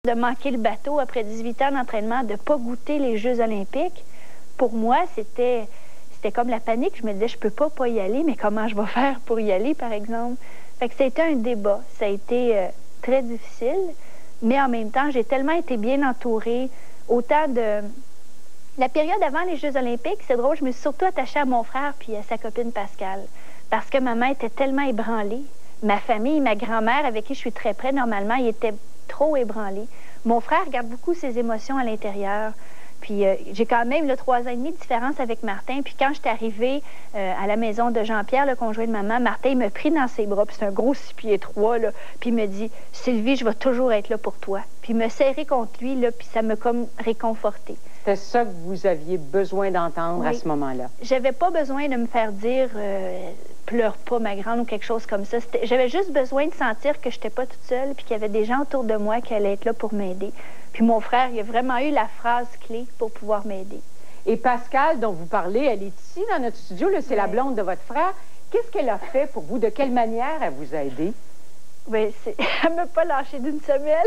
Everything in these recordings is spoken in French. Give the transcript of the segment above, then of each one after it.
De manquer le bateau après 18 ans d'entraînement, de ne pas goûter les Jeux olympiques, pour moi, c'était comme la panique. Je me disais, je peux pas y aller, mais comment je vais faire pour y aller, par exemple? Fait que ça a été un débat. Ça a été très difficile, mais en même temps, j'ai tellement été bien entourée. Autant de... La période avant les Jeux olympiques, c'est drôle, je me suis surtout attachée à mon frère puis à sa copine Pascale, parce que maman était tellement ébranlée. Ma famille, ma grand-mère, avec qui je suis très près, normalement, ils étaient trop ébranlés. Mon frère garde beaucoup ses émotions à l'intérieur. Puis j'ai quand même 3 ans et demi de différence avec Martin. Puis quand je suis arrivée à la maison de Jean-Pierre, le conjoint de maman, Martin il m'a pris dans ses bras. Puis c'est un gros 6 pieds 3, là. Puis il me dit, Sylvie, je vais toujours être là pour toi. Puis il me serré contre lui, là, puis ça m'a comme réconforté. C'était ça que vous aviez besoin d'entendre à ce moment-là? J'avais pas besoin de me faire dire pleure pas, ma grande, ou quelque chose comme ça. J'avais juste besoin de sentir que je n'étais pas toute seule, puis qu'il y avait des gens autour de moi qui allaient être là pour m'aider. Puis mon frère, il a vraiment eu la phrase clé pour pouvoir m'aider. Et Pascale, dont vous parlez, elle est ici dans notre studio, c'est la blonde de votre frère. Qu'est-ce qu'elle a fait pour vous? De quelle manière elle vous a aidé? Oui, elle ne m'a pas lâché d'une semelle.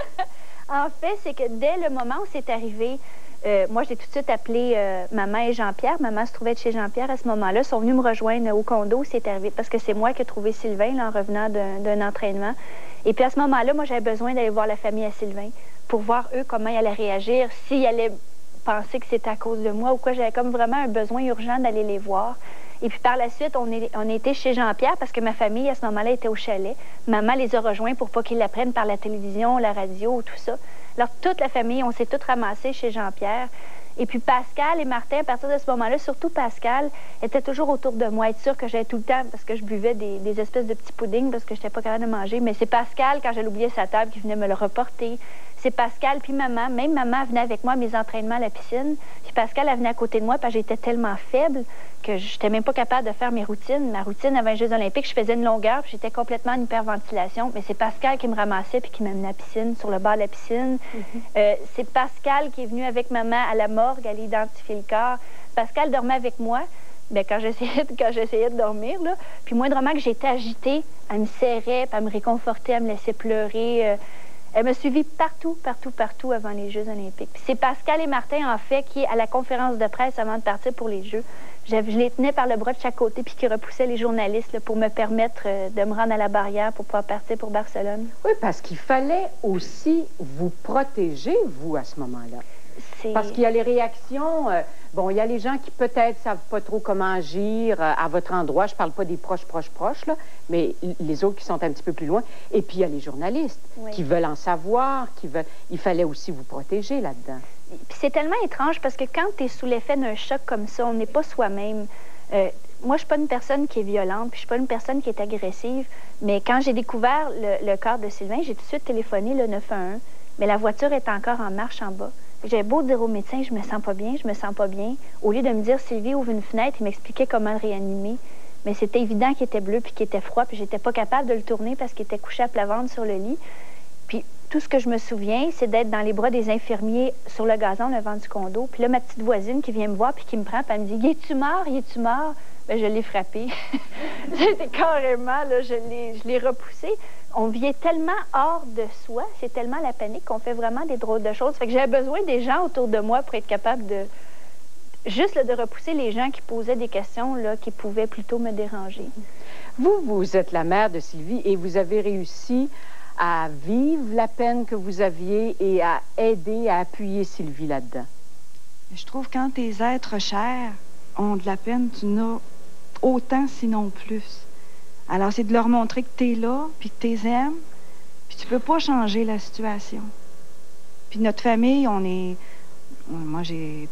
En fait, c'est que dès le moment où c'est arrivé, moi, j'ai tout de suite appelé maman et Jean-Pierre. Maman se trouvait chez Jean-Pierre à ce moment-là. Ils sont venus me rejoindre au condo, c'est arrivé, parce que c'est moi qui ai trouvé Sylvain là, en revenant d'un entraînement. Et puis à ce moment-là, moi, j'avais besoin d'aller voir la famille à Sylvain pour voir, eux, comment ils allaient réagir, s'ils allaient penser que c'était à cause de moi ou quoi. J'avais comme vraiment un besoin urgent d'aller les voir. Et puis par la suite, on était chez Jean-Pierre parce que ma famille, à ce moment-là, était au chalet. Maman les a rejoints pour pas qu'ils l'apprennent par la télévision, la radio, tout ça. Alors, toute la famille, on s'est toutes ramassées chez Jean-Pierre. Et puis Pascal et Martin, à partir de ce moment-là, surtout Pascal, étaient toujours autour de moi. Être sûr que j'avais tout le temps, parce que je buvais des espèces de petits puddings parce que je n'étais pas capable de manger. Mais c'est Pascal, quand j'allais oublier sa table, qui venait me le reporter. C'est Pascal, puis maman. Même maman venait avec moi à mes entraînements à la piscine. Puis Pascal, elle venait à côté de moi parce que j'étais tellement faible que je n'étais même pas capable de faire mes routines. Ma routine avant les Jeux olympiques, je faisais une longueur, puis j'étais complètement en hyperventilation. Mais c'est Pascal qui me ramassait puis qui m'amenait à la piscine, sur le bord de la piscine. C'est Pascal qui est venu avec maman à la morgue, aller identifier le corps. Pascal dormait avec moi. Bien, quand j'essayais de dormir, là, puis moindrement que j'étais agitée, elle me serrait, puis elle me réconfortait, elle me laissait pleurer. Elle m'a suivie partout, partout, partout avant les Jeux olympiques. Puis c'est Pascal et Martin, en fait, qui, à la conférence de presse avant de partir pour les Jeux, je les tenais par le bras de chaque côté puis qui repoussaient les journalistes là, pour me permettre de me rendre à la barrière pour pouvoir partir pour Barcelone. Oui, parce qu'il fallait aussi vous protéger, vous, à ce moment-là. Parce qu'il y a les réactions... bon, il y a les gens qui peut-être savent pas trop comment agir à votre endroit. Je parle pas des proches, là, mais les autres qui sont un petit peu plus loin. Et puis, il y a les journalistes qui veulent en savoir, qui veulent... Il fallait aussi vous protéger là-dedans. Puis c'est tellement étrange parce que quand tu es sous l'effet d'un choc comme ça, on n'est pas soi-même. Moi, je suis pas une personne qui est violente, puis je suis pas une personne qui est agressive. Mais quand j'ai découvert le corps de Sylvain, j'ai tout de suite téléphoné le 911, mais la voiture est encore en marche en bas. J'avais beau dire au médecin, je me sens pas bien, je me sens pas bien. Au lieu de me dire, Sylvie, ouvre une fenêtre, il m'expliquait comment le réanimer. Mais c'était évident qu'il était bleu puis qu'il était froid, puis j'étais pas capable de le tourner parce qu'il était couché à plat ventre sur le lit. Puis tout ce que je me souviens, c'est d'être dans les bras des infirmiers sur le gazon devant du condo. Puis là, ma petite voisine qui vient me voir puis qui me prend, puis elle me dit, « Es-tu mort? Es-tu mort? » Bien, je l'ai frappé. C'était carrément, là, je l'ai repoussé. On vient tellement hors de soi, c'est tellement la panique qu'on fait vraiment des drôles de choses. Fait que j'avais besoin des gens autour de moi pour être capable de... Juste là, de repousser les gens qui posaient des questions là, qui pouvaient plutôt me déranger. Vous êtes la mère de Sylvie et vous avez réussi à vivre la peine que vous aviez et à aider, à appuyer Sylvie là-dedans. Je trouve que quand tes êtres chers ont de la peine, tu n'as autant, sinon plus. Alors, c'est de leur montrer que tu es là, puis que tu les aimes, puis tu peux pas changer la situation. Puis notre famille, moi, j'ai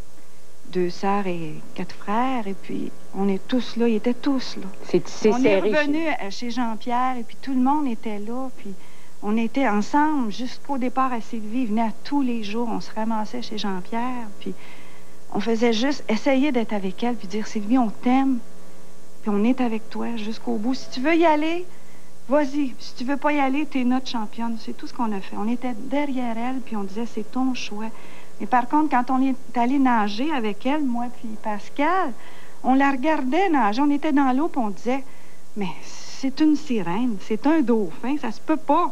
2 sœurs et 4 frères, et puis on est tous là, ils étaient tous là. On est revenus chez Jean-Pierre, et puis tout le monde était là, puis on était ensemble jusqu'au départ à Sylvie. Ils venaient à tous les jours, on se ramassait chez Jean-Pierre, puis on faisait juste essayer d'être avec elle, puis dire, Sylvie, on t'aime. Puis on est avec toi jusqu'au bout. Si tu veux y aller, vas-y. Si tu veux pas y aller, t'es notre championne. C'est tout ce qu'on a fait. On était derrière elle, puis on disait, c'est ton choix. Mais par contre, quand on est allé nager avec elle, moi puis Pascal, on la regardait nager. On était dans l'eau, puis on disait, mais c'est une sirène, c'est un dauphin, ça se peut pas.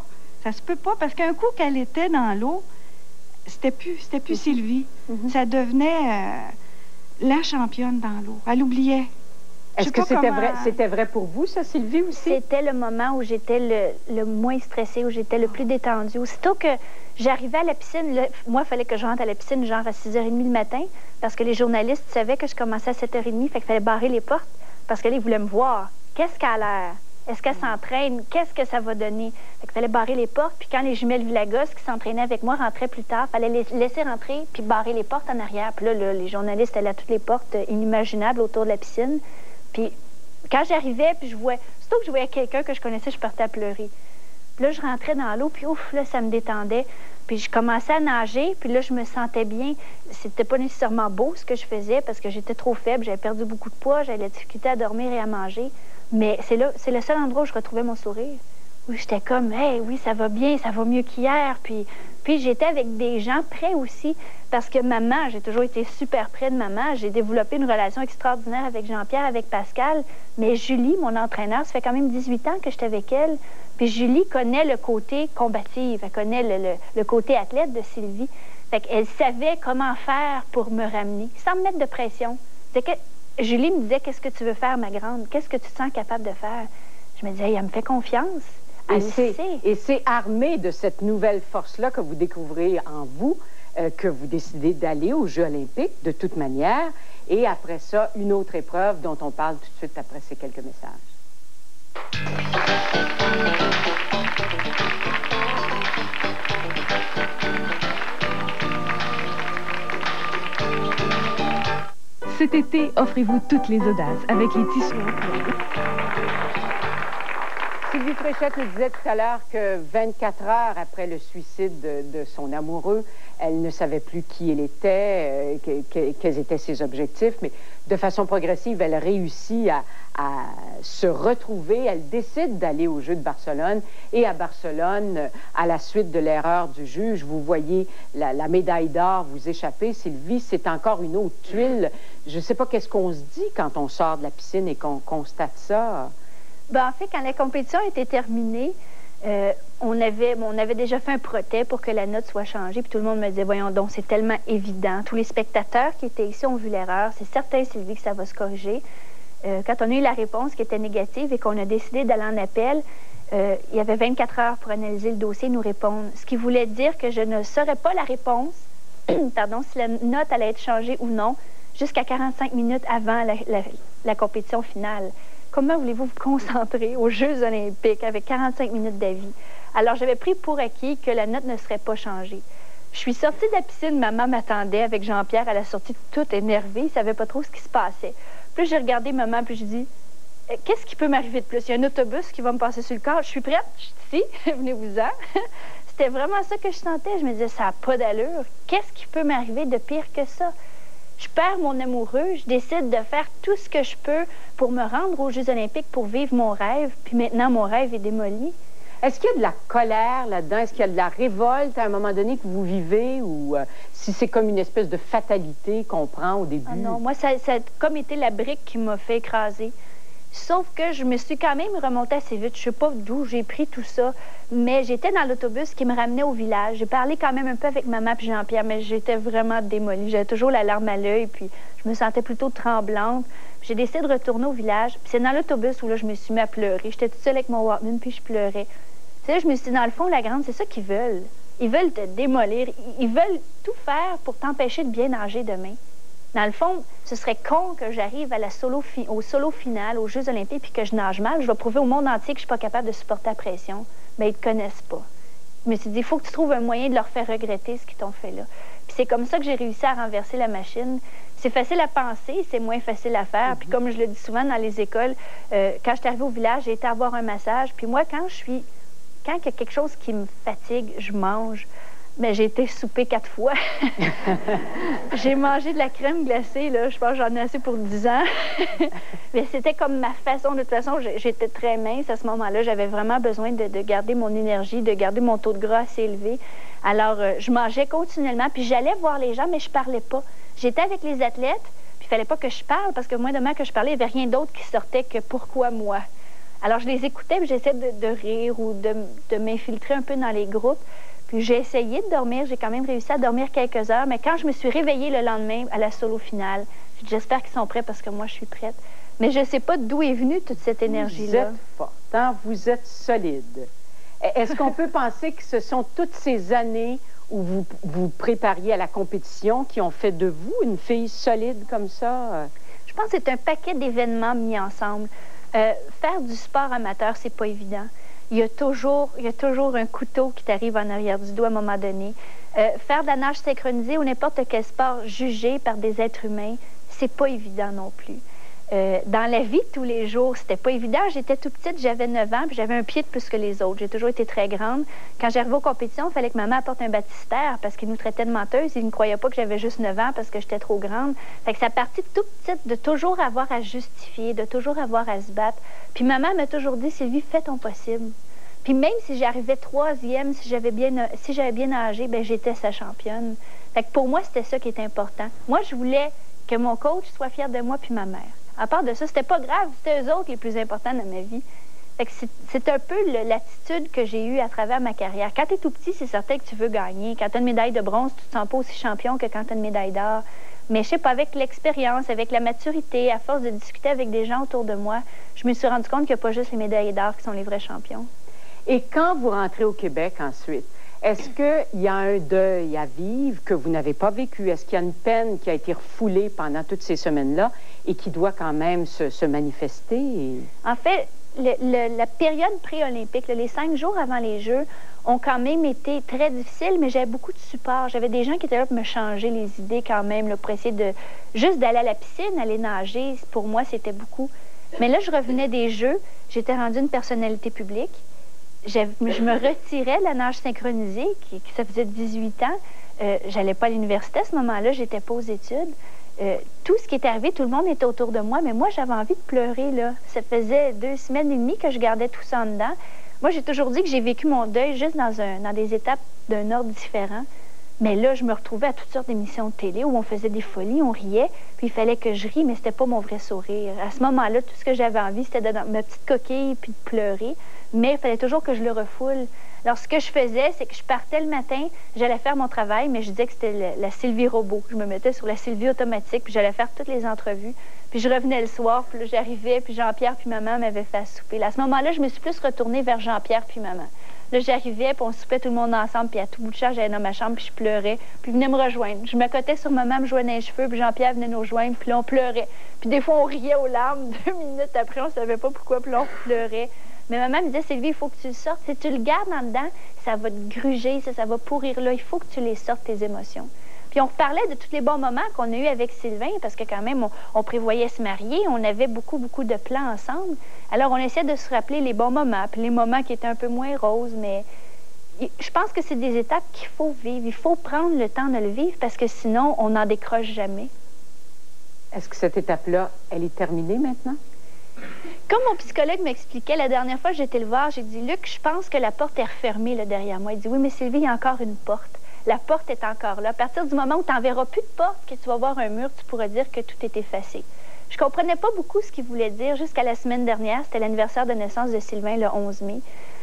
Ça se peut pas, parce qu'un coup qu'elle était dans l'eau, c'était plus Sylvie. Ça devenait la championne dans l'eau. Elle oubliait. Est-ce que c'était vrai pour vous, ça, Sylvie, aussi? C'était le moment où j'étais le moins stressée, où j'étais le plus détendue. Aussitôt que j'arrivais à la piscine, moi, il fallait que je rentre à la piscine genre à 6h30 le matin, parce que les journalistes savaient que je commençais à 7h30, fait qu'il fallait barrer les portes, parce que là, ils voulaient me voir. Qu'est-ce qu'elle a l'air? Est-ce qu'elle s'entraîne? Qu'est-ce que ça va donner? Fait qu'il fallait barrer les portes, puis quand les jumelles Villagos qui s'entraînaient avec moi rentraient plus tard, il fallait les laisser rentrer, puis barrer les portes en arrière. Puis là, les journalistes allaient à toutes les portes inimaginables autour de la piscine. Puis quand j'arrivais, puis surtout que je voyais quelqu'un que je connaissais, je partais à pleurer. Puis là, je rentrais dans l'eau, puis ouf, là, ça me détendait. Puis je commençais à nager, puis là, je me sentais bien. C'était pas nécessairement beau ce que je faisais, parce que j'étais trop faible, j'avais perdu beaucoup de poids, j'avais la difficulté à dormir et à manger. Mais c'est le seul endroit où je retrouvais mon sourire. Où j'étais comme, hey, oui, ça va bien, ça va mieux qu'hier. Puis j'étais avec des gens près aussi, parce que maman, j'ai toujours été super près de maman. J'ai développé une relation extraordinaire avec Jean-Pierre, avec Pascal. Mais Julie, mon entraîneur, ça fait quand même 18 ans que j'étais avec elle. Puis Julie connaît le côté combatif, elle connaît le côté athlète de Sylvie. Fait qu'elle savait comment faire pour me ramener, sans me mettre de pression. Julie me disait, qu'est-ce que tu veux faire, ma grande? Qu'est-ce que tu te sens capable de faire? Je me disais, elle me fait confiance. Et c'est armé de cette nouvelle force-là que vous découvrez en vous, que vous décidez d'aller aux Jeux olympiques, de toute manière. Et après ça, une autre épreuve dont on parle tout de suite après ces quelques messages. Cet été, offrez-vous toutes les audaces avec les tissus. Sylvie Fréchette nous disait tout à l'heure que 24 heures après le suicide de son amoureux, elle ne savait plus qui elle était, quels étaient ses objectifs, mais de façon progressive, elle réussit à se retrouver. Elle décide d'aller aux Jeux de Barcelone. Et à Barcelone, à la suite de l'erreur du juge, vous voyez la médaille d'or vous échapper. Sylvie, c'est encore une autre tuile. Je ne sais pas qu'est-ce qu'on se dit quand on sort de la piscine et qu'on constate ça. Ben, en fait, quand la compétition était terminée, on avait déjà fait un protêt pour que la note soit changée. Puis tout le monde me disait, voyons donc, c'est tellement évident. Tous les spectateurs qui étaient ici ont vu l'erreur. C'est certain, Sylvie, que ça va se corriger. Quand on a eu la réponse qui était négative et qu'on a décidé d'aller en appel, il y avait 24 heures pour analyser le dossier et nous répondre. Ce qui voulait dire que je ne saurais pas la réponse, pardon, si la note allait être changée ou non, jusqu'à 45 minutes avant la compétition finale. Comment voulez-vous vous concentrer aux Jeux olympiques avec 45 minutes d'avis? Alors, j'avais pris pour acquis que la note ne serait pas changée. Je suis sortie de la piscine, maman m'attendait avec Jean-Pierre à la sortie, toute énervée, il ne savait pas trop ce qui se passait. Puis j'ai regardé maman, puis je dis, qu'est-ce qui peut m'arriver de plus? Il y a un autobus qui va me passer sur le corps, je suis prête, je suis ici, venez-vous-en. C'était vraiment ça que je sentais, je me disais, ça n'a pas d'allure. Qu'est-ce qui peut m'arriver de pire que ça? Je perds mon amoureux, je décide de faire tout ce que je peux pour me rendre aux Jeux olympiques, pour vivre mon rêve, puis maintenant, mon rêve est démoli. Est-ce qu'il y a de la colère là-dedans? Est-ce qu'il y a de la révolte à un moment donné que vous vivez? Ou si c'est comme une espèce de fatalité qu'on prend au début? Ah non, moi, ça a comme été la brique qui m'a fait écraser. Sauf que je me suis quand même remontée assez vite. Je ne sais pas d'où j'ai pris tout ça, mais j'étais dans l'autobus qui me ramenait au village. J'ai parlé quand même un peu avec maman et Jean-Pierre, mais j'étais vraiment démolie. J'avais toujours la larme à l'œil, puis je me sentais plutôt tremblante. J'ai décidé de retourner au village. Puis c'est dans l'autobus où là, je me suis mis à pleurer. J'étais toute seule avec mon Walkman, puis je pleurais. Tu sais, je me suis dit, dans le fond, la grande, c'est ça qu'ils veulent. Ils veulent te démolir. Ils veulent tout faire pour t'empêcher de bien nager demain. Dans le fond, ce serait con que j'arrive au solo final, aux Jeux olympiques, puis que je nage mal. Je vais prouver au monde entier que je suis pas capable de supporter la pression. Mais ils te connaissent pas. Je me suis dit, il faut que tu trouves un moyen de leur faire regretter ce qu'ils t'ont fait là. Puis c'est comme ça que j'ai réussi à renverser la machine. C'est facile à penser, c'est moins facile à faire. Puis comme je le dis souvent dans les écoles, quand je suis arrivée au village, j'ai été avoir un massage. Puis moi, quand il y a quelque chose qui me fatigue, je mange. Mais j'ai été souper 4 fois. J'ai mangé de la crème glacée, là. Je pense que j'en ai assez pour 10 ans. Mais c'était comme ma façon. De toute façon, j'étais très mince à ce moment-là. J'avais vraiment besoin de garder mon énergie, de garder mon taux de gras assez élevé. Alors, je mangeais continuellement. Puis j'allais voir les gens, mais je parlais pas. J'étais avec les athlètes, puis il fallait pas que je parle, parce que moi, demain que je parlais, il n'y avait rien d'autre qui sortait que « pourquoi moi ». Alors, je les écoutais, puis j'essayais de rire ou de m'infiltrer un peu dans les groupes. Puis j'ai essayé de dormir, j'ai quand même réussi à dormir quelques heures, mais quand je me suis réveillée le lendemain à la solo finale, j'espère qu'ils sont prêts parce que moi, je suis prête. Mais je ne sais pas d'où est venue toute cette énergie-là. Vous êtes forte, hein? Vous êtes solide. Est-ce qu'on peut penser que ce sont toutes ces années où vous vous prépariez à la compétition qui ont fait de vous une fille solide comme ça? Je pense que c'est un paquet d'événements mis ensemble. Faire du sport amateur, c'est pas évident. Il y a toujours un couteau qui t'arrive en arrière du dos à un moment donné. Faire de la nage synchronisée ou n'importe quel sport jugé par des êtres humains, c'est pas évident non plus. Dans la vie de tous les jours, c'était pas évident. J'étais tout petite, j'avais 9 ans, puis j'avais un pied de plus que les autres. J'ai toujours été très grande. Quand j'arrivais aux compétitions, il fallait que maman apporte un baptistère parce qu'il nous traitait de menteuse. Il ne croyait pas que j'avais juste 9 ans parce que j'étais trop grande. Fait que ça partit de tout petite de toujours avoir à justifier, de toujours avoir à se battre. Puis maman m'a toujours dit, Sylvie, fais ton possible. Puis même si j'arrivais 3e, si j'avais bien nagé, ben j'étais sa championne. Fait que pour moi, c'était ça qui était important. Moi, je voulais que mon coach soit fier de moi puis ma mère. À part de ça, c'était pas grave, c'était eux autres les plus importants dans ma vie. Fait que c'est un peu l'attitude que j'ai eue à travers ma carrière. Quand tu es tout petit, c'est certain que tu veux gagner. Quand tu as une médaille de bronze, tu te sens pas aussi champion que quand tu as une médaille d'or. Mais je sais pas, avec l'expérience, avec la maturité, à force de discuter avec des gens autour de moi, je me suis rendu compte qu'il n'y a pas juste les médailles d'or qui sont les vrais champions. Et quand vous rentrez au Québec ensuite, est-ce qu'il y a un deuil à vivre que vous n'avez pas vécu? Est-ce qu'il y a une peine qui a été refoulée pendant toutes ces semaines-là et qui doit quand même se manifester? En fait, la période pré-olympique, les 5 jours avant les Jeux, ont quand même été très difficiles, mais j'avais beaucoup de support. J'avais des gens qui étaient là pour me changer les idées quand même, là, pour essayer juste d'aller à la piscine, aller nager. Pour moi, c'était beaucoup. Mais là, je revenais des Jeux. J'étais rendue une personnalité publique. Je me retirais de la nage synchronisée, ça faisait 18 ans. J'allais pas à l'université à ce moment-là, j'étais pas aux études. Tout ce qui est arrivé, tout le monde était autour de moi, mais moi, j'avais envie de pleurer, là. Ça faisait 2 semaines et demie que je gardais tout ça en dedans. Moi, j'ai toujours dit que j'ai vécu mon deuil juste dans des étapes d'un ordre différent. Mais là, je me retrouvais à toutes sortes d'émissions de télé où on faisait des folies, on riait, puis il fallait que je rie, mais c'était pas mon vrai sourire. À ce moment-là, tout ce que j'avais envie, c'était d'être dans ma petite coquille puis de pleurer. Mais il fallait toujours que je le refoule. Alors, ce que je faisais, c'est que je partais le matin, j'allais faire mon travail, mais je disais que c'était la Sylvie robot. Je me mettais sur la Sylvie automatique, puis j'allais faire toutes les entrevues. Puis je revenais le soir, puis j'arrivais, puis Jean-Pierre puis maman m'avaient fait à souper. Là, à ce moment-là, je me suis plus retournée vers Jean-Pierre puis maman. Là, j'arrivais, puis on soupait tout le monde ensemble, puis à tout bout de champ, j'allais dans ma chambre, puis je pleurais, puis ils venaient me rejoindre. Je m'accotais sur maman, me joignait les cheveux, puis Jean-Pierre venait nous rejoindre, puis là, on pleurait. Puis des fois, on riait aux larmes. 2 minutes après, on savait pas pourquoi, puis là, on pleurait. Mais maman me disait, Sylvie, il faut que tu le sortes. Si tu le gardes en dedans, ça va te gruger, ça va pourrir là. Il faut que tu les sortes, tes émotions. Puis on reparlait de tous les bons moments qu'on a eus avec Sylvain, parce que quand même, on prévoyait se marier, on avait beaucoup de plans ensemble. Alors, on essayait de se rappeler les bons moments, puis les moments qui étaient un peu moins roses, mais je pense que c'est des étapes qu'il faut vivre. Il faut prendre le temps de le vivre, parce que sinon, on n'en décroche jamais. Est-ce que cette étape-là, elle est terminée maintenant? Comme mon psychologue m'expliquait la dernière fois que j'étais le voir, j'ai dit, Luc, je pense que la porte est refermée là, derrière moi. Il dit, oui, mais Sylvie, il y a encore une porte. La porte est encore là. À partir du moment où tu n'en verras plus de porte, que tu vas voir un mur, tu pourras dire que tout est effacé. Je comprenais pas beaucoup ce qu'il voulait dire jusqu'à la semaine dernière. C'était l'anniversaire de naissance de Sylvain, le 11 mai.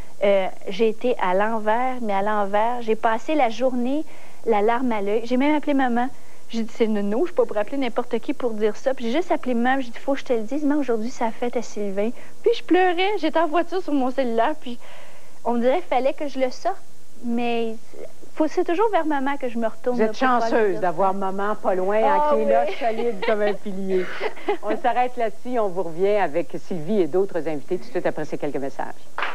J'ai été à l'envers, mais à l'envers. J'ai passé la journée, la larme à l'œil. J'ai même appelé maman. J'ai dit, c'est nono, je ne suis pas pour appeler n'importe qui pour dire ça. Puis j'ai juste appelé maman, j'ai dit, faut que je te le dise, mais aujourd'hui, ça a fait à Sylvain. Puis je pleurais, j'étais en voiture sur mon cellulaire, puis on me dirait qu'il fallait que je le sorte, mais c'est toujours vers maman que je me retourne. Vous êtes chanceuse d'avoir maman pas loin, qui est là, solide comme un pilier. On s'arrête là-dessus, on vous revient avec Sylvie et d'autres invités tout de suite après ces quelques messages.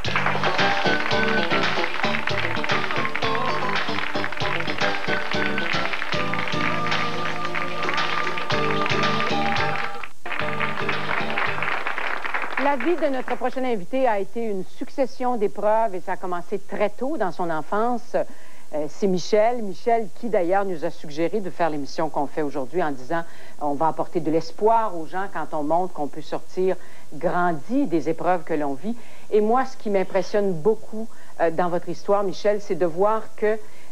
La vie de notre prochaine invité a été une succession d'épreuves et ça a commencé très tôt dans son enfance. C'est Michel. Michel qui, d'ailleurs, nous a suggéré de faire l'émission qu'on fait aujourd'hui en disant on va apporter de l'espoir aux gens quand on montre qu'on peut sortir grandi des épreuves que l'on vit. Et moi, ce qui m'impressionne beaucoup dans votre histoire, Michel, c'est de voir que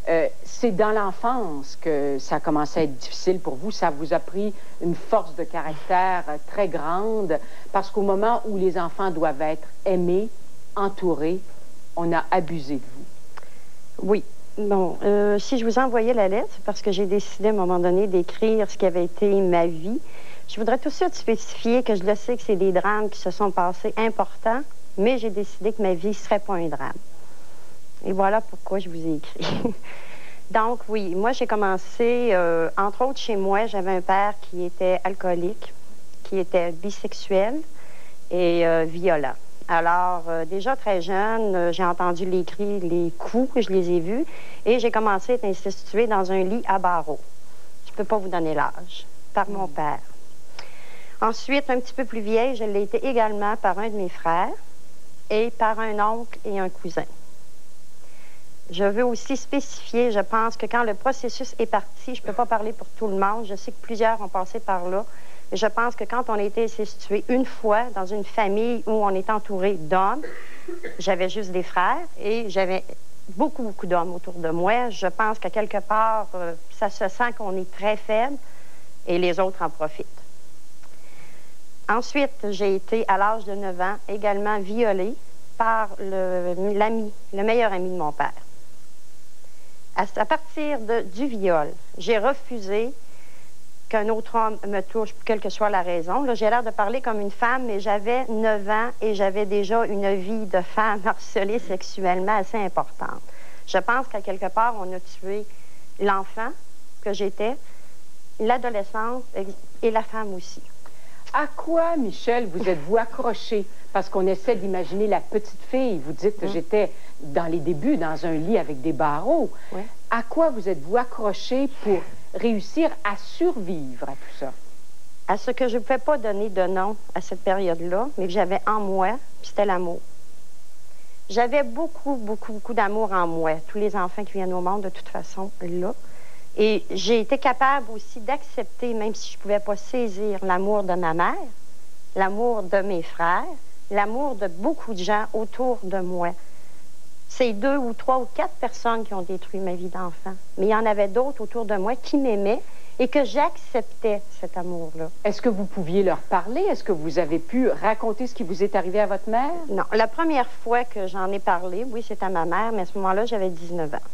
c'est dans l'enfance que ça a commencé à être difficile pour vous. Ça vous a pris une force de caractère très grande parce qu'au moment où les enfants doivent être aimés, entourés, on a abusé de vous. Oui. Bon, si je vous envoyais la lettre, c'est parce que j'ai décidé à un moment donné d'écrire ce qui avait été ma vie. Je voudrais tout de suite spécifier que je le sais que c'est des drames qui se sont passés importants, mais j'ai décidé que ma vie ne serait pas un drame. Et voilà pourquoi je vous ai écrit. Donc, oui, moi, j'ai commencé, entre autres, chez moi, j'avais un père qui était alcoolique, qui était bisexuel et violent. Alors, déjà très jeune, j'ai entendu les cris, les coups, je les ai vus, et j'ai commencé à être instituée dans un lit à barreaux. Je ne peux pas vous donner l'âge, par mon père. Ensuite, un petit peu plus vieille, je l'ai été également par un de mes frères et par un oncle et un cousin. Je veux aussi spécifier, je pense que quand le processus est parti, je ne peux pas parler pour tout le monde, je sais que plusieurs ont passé par là, mais je pense que quand on a été situé une fois dans une famille où on est entouré d'hommes, j'avais juste des frères et j'avais beaucoup d'hommes autour de moi. Je pense qu'à quelque part, ça se sent qu'on est très faible et les autres en profitent. Ensuite, j'ai été, à l'âge de 9 ans, également violée par le meilleur ami de mon père. À partir du viol, j'ai refusé qu'un autre homme me touche, quelle que soit la raison. Là, j'ai l'air de parler comme une femme, mais j'avais 9 ans et j'avais déjà une vie de femme harcelée sexuellement assez importante. Je pense qu'à quelque part, on a tué l'enfant que j'étais, l'adolescente et la femme aussi. À quoi, Michel, vous êtes-vous accrochée? Parce qu'on essaie d'imaginer la petite fille. Vous dites que j'étais dans les débuts dans un lit avec des barreaux. Oui. À quoi vous êtes-vous accrochée pour réussir à survivre à tout ça? À ce que je ne pouvais pas donner de nom à cette période-là, mais que j'avais en moi, c'était l'amour. J'avais beaucoup d'amour en moi. Tous les enfants qui viennent au monde, de toute façon, là. Et j'ai été capable aussi d'accepter, même si je ne pouvais pas saisir l'amour de ma mère, l'amour de mes frères, l'amour de beaucoup de gens autour de moi. C'est 2 ou 3 ou 4 personnes qui ont détruit ma vie d'enfant. Mais il y en avait d'autres autour de moi qui m'aimaient et que j'acceptais cet amour-là. Est-ce que vous pouviez leur parler? Est-ce que vous avez pu raconter ce qui vous est arrivé à votre mère? Non. La première fois que j'en ai parlé, oui, c'est à ma mère, mais à ce moment-là, j'avais 19 ans.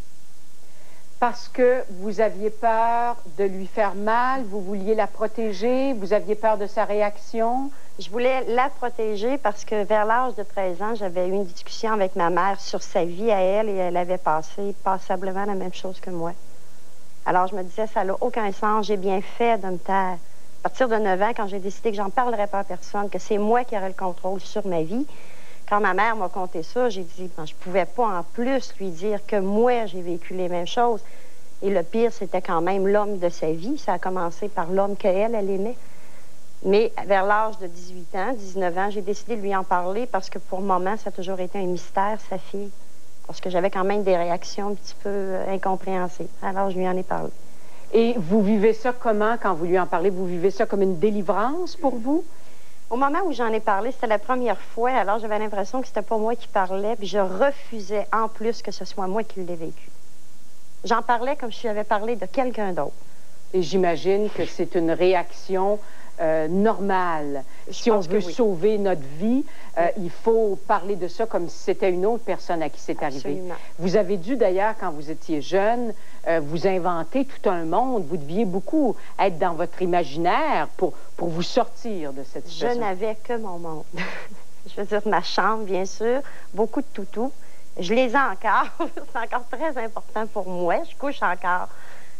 Parce que vous aviez peur de lui faire mal, vous vouliez la protéger, vous aviez peur de sa réaction? Je voulais la protéger parce que vers l'âge de 13 ans, j'avais eu une discussion avec ma mère sur sa vie à elle et elle avait passé passablement la même chose que moi. Alors je me disais, ça n'a aucun sens, j'ai bien fait de me taire. À partir de 9 ans, quand j'ai décidé que j'en parlerais pas à personne, que c'est moi qui aurais le contrôle sur ma vie, quand ma mère m'a conté ça, j'ai dit, ben, je pouvais pas en plus lui dire que moi, j'ai vécu les mêmes choses. Et le pire, c'était quand même l'homme de sa vie. Ça a commencé par l'homme qu'elle aimait. Mais vers l'âge de 18 ans, 19 ans, j'ai décidé de lui en parler parce que pour maman, ça a toujours été un mystère, sa fille. Parce que j'avais quand même des réactions un petit peu incompréhensibles. Alors, je lui en ai parlé. Et vous vivez ça comment quand vous lui en parlez? Vous vivez ça comme une délivrance pour vous? Au moment où j'en ai parlé, c'était la première fois. Alors, j'avais l'impression que c'était pas moi qui parlais. Puis je refusais en plus que ce soit moi qui l'ai vécu. J'en parlais comme si j'avais parlé de quelqu'un d'autre. Et j'imagine que c'est une réaction normale. Si on veut sauver notre vie, il faut parler de ça comme si c'était une autre personne à qui c'est arrivé. Vous avez dû d'ailleurs, quand vous étiez jeune, vous inventer tout un monde. Vous deviez beaucoup être dans votre imaginaire pour vous sortir de cette situation. Je n'avais que mon monde. Je veux dire, ma chambre, bien sûr, beaucoup de toutous. Je les ai encore. C'est encore très important pour moi. Je couche encore.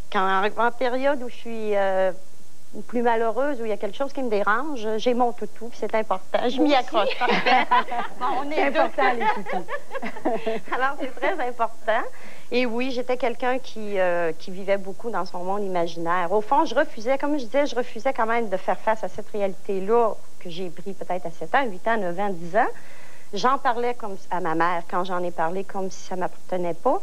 En période où je suis plus malheureuse, où il y a quelque chose qui me dérange, j'ai mon toutou, c'est important. Je m'y accroche. Bon, on est important, les toutous. Alors, c'est très important. Et oui, j'étais quelqu'un qui vivait beaucoup dans son monde imaginaire. Au fond, je refusais, comme je disais, je refusais quand même de faire face à cette réalité-là que j'ai pris peut-être à 7 ans, 8 ans, 9 ans, 10 ans. J'en parlais comme à ma mère quand j'en ai parlé, comme si ça ne m'appartenait pas.